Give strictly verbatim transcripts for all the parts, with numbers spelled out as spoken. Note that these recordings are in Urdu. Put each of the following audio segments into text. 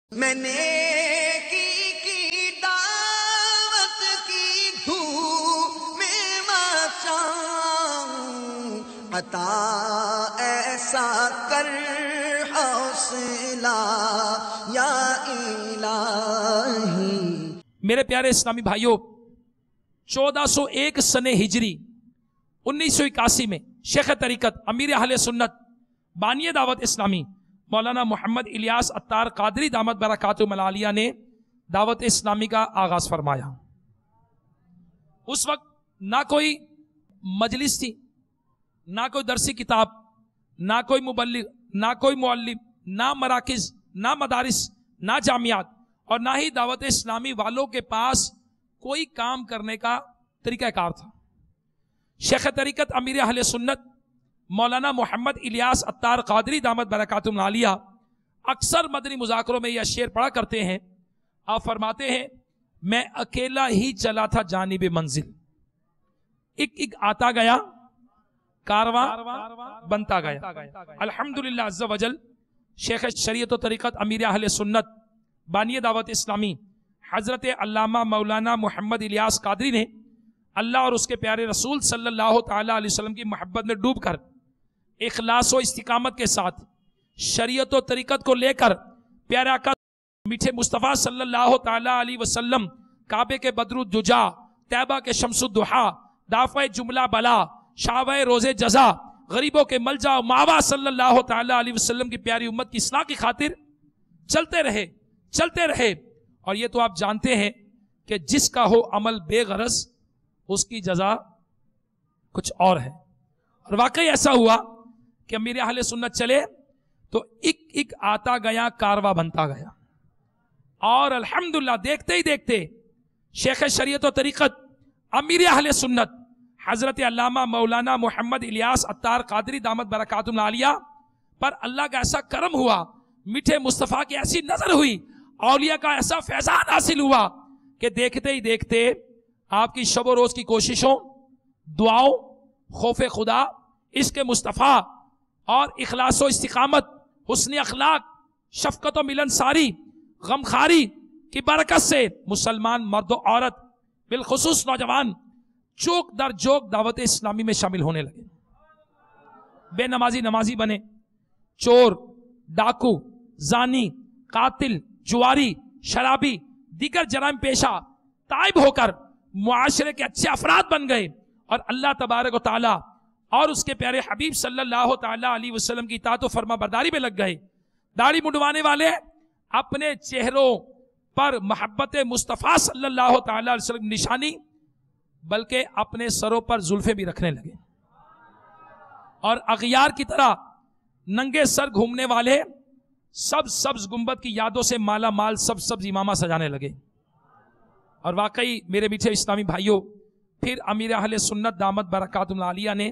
میں نے کی کی دعوت کی دھوم میں مچاؤں، عطا ایسا کر حوصلہ یا الہی۔ میرے پیارے اسلامی بھائیوں، چودہ سو ایک سن ہجری انیس سو اکاسی میں شیخ طریقت امیر اہل سنت بانی دعوت اسلامی مولانا محمد الیاس عطار قادری دامت برکاتہم العالیہ نے دعوت اسلامی کا آغاز فرمایا۔ اس وقت نہ کوئی مجلس تھی، نہ کوئی درسی کتاب، نہ کوئی مبلغ، نہ کوئی معلم، نہ مراکز، نہ مدارس، نہ جامعات، اور نہ ہی دعوت اسلامی والوں کے پاس کوئی کام کرنے کا طریقہ کار تھا۔ شیخ طریقت امیر اہل سنت مولانا محمد الیاس عطار قادری دامت برکاتہم العالیہ اکثر مدنی مذاکروں میں یہ شعر پڑھا کرتے ہیں۔ آپ فرماتے ہیں، میں اکیلا ہی چلا تھا جانب منزل، ایک ایک آتا گیا کارواں بنتا گیا۔ الحمدللہ عز و جل شیخ شریعت و طریقت امیر اہل سنت بانی دعوت اسلامی حضرت علامہ مولانا محمد الیاس قادری نے اللہ اور اس کے پیارے رسول صلی اللہ تعالیٰ علیہ وسلم کی محبت میں ڈوب کر اخلاص و استقامت کے ساتھ شریعت و طریقت کو لے کر پیارے آقا میٹھے مصطفیٰ صلی اللہ تعالیٰ علیہ وسلم، کعبے کے بدر الدجا، طیبہ کے شمس الضحا، دافع جملہ بلا، شعبہ روز جزا، غریبوں کے ملجا و ماوا صلی اللہ تعالیٰ علیہ وسلم کی پیاری امت کی اصلاح کی خاطر چلتے رہے چلتے رہے اور یہ تو آپ جانتے ہیں کہ جس کا ہو عمل بے غرض اس کی جزا کچھ اور ہے۔ اور واقعی ایسا ہوا کہ امیر اہل سنت چلے تو ایک ایک آتا گیا کارواں بنتا گیا، اور الحمدللہ دیکھتے ہی دیکھتے شیخ شریعت و طریقت امیر اہل سنت حضرت علامہ مولانا محمد الیاس عطار قادری دامت برکاتہم العالیہ پر اللہ کا ایسا کرم ہوا، میٹھے مصطفیٰ کی ایسی نظر ہوئی، اولیاء کا ایسا فیضان حاصل ہوا کہ دیکھتے ہی دیکھتے آپ کی شب و روز کی کوششوں، دعاؤں، خوف خدا، عشق مصطفیٰ اور اخلاص و استقامت، حسن اخلاق، شفقت و ملنساری، غمخاری کی برکت سے مسلمان مرد و عورت بالخصوص نوجوان چوک در چوک دعوت اسلامی میں شامل ہونے لگے۔ بے نمازی نمازی بنے، چور، ڈاکو، زانی، قاتل، جواری، شرابی، دیگر جرائم پیشہ تائب ہو کر معاشرے کے اچھے افراد بن گئے، اور اللہ تبارک و تعالی اور اس کے پیارے حبیب صلی اللہ تعالیٰ علیہ وسلم کی اطاعت و فرما برداری میں لگ گئے۔ داڑھی منڈوانے والے اپنے چہروں پر محبت مصطفیٰ صلی اللہ تعالیٰ علیہ وسلم نشانی بلکہ اپنے سروں پر زلفیں بھی رکھنے لگے، اور اغیار کی طرح ننگے سر گھومنے والے سب سبز گنبد کی یادوں سے مالا مال سب سبز امامہ سجانے لگے۔ اور واقعی میرے میٹھے اسلامی بھائیوں، پھر امیر اہل سنت دامت برکاتہم العالیہ نے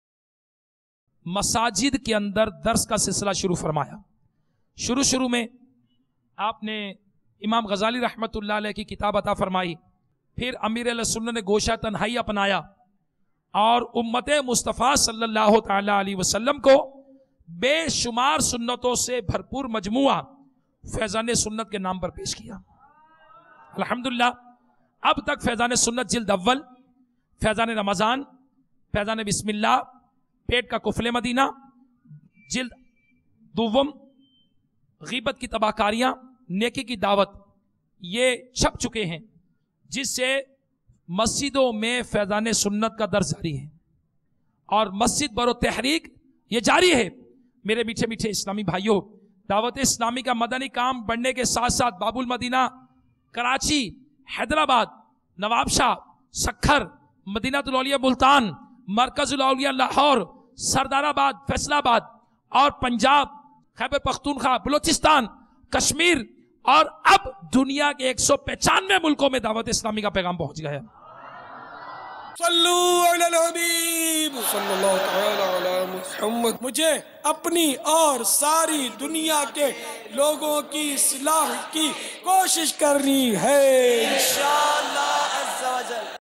مساجد کے اندر درس کا سلسلہ شروع فرمایا۔ شروع شروع میں آپ نے امام غزالی رحمت اللہ علیہ کی کتاب عطا فرمائی، پھر امیر اہل سنت نے گوشہ تنہائی اپنایا اور امت مصطفیٰ صلی اللہ تعالیٰ علیہ وسلم کو بے شمار سنتوں سے بھرپور مجموعہ فیضان سنت کے نام پر پیش کیا۔ الحمدللہ اب تک فیضان سنت جلد اول، فیضان رمضان، فیضان بسم اللہ، پیٹ کا کفل مدینہ، جلد دوم، غیبت کی تباہ کاریاں، نیکی کی دعوت، یہ چھپ چکے ہیں، جس سے مسجدوں میں فیضان سنت کا درس جاری ہے، اور مسجد برو تحریک یہ جاری ہے۔ میرے میٹھے میٹھے اسلامی بھائیوں، دعوت اسلامی کا مدنی کام بڑھنے کے ساتھ ساتھ باب المدینہ، کراچی، حیدرآباد، نواب شاہ، سکھر، مدینہ الاولیاء ملتان، مرکز الاولیاء لاہور، سردار آباد، فیصل آباد، اور پنجاب، خیبر پختونخوا، بلوچستان، کشمیر، اور اب دنیا کے ایک سو پچانوے ملکوں میں دعوت اسلامی کا پیغام پہنچ گیا ہے۔ صلو علی الحبیب صلی اللہ تعالی علی محمد۔ مجھے اپنی اور ساری دنیا کے لوگوں کی اصلاح کی کوشش کرنی ہے انشاءاللہ۔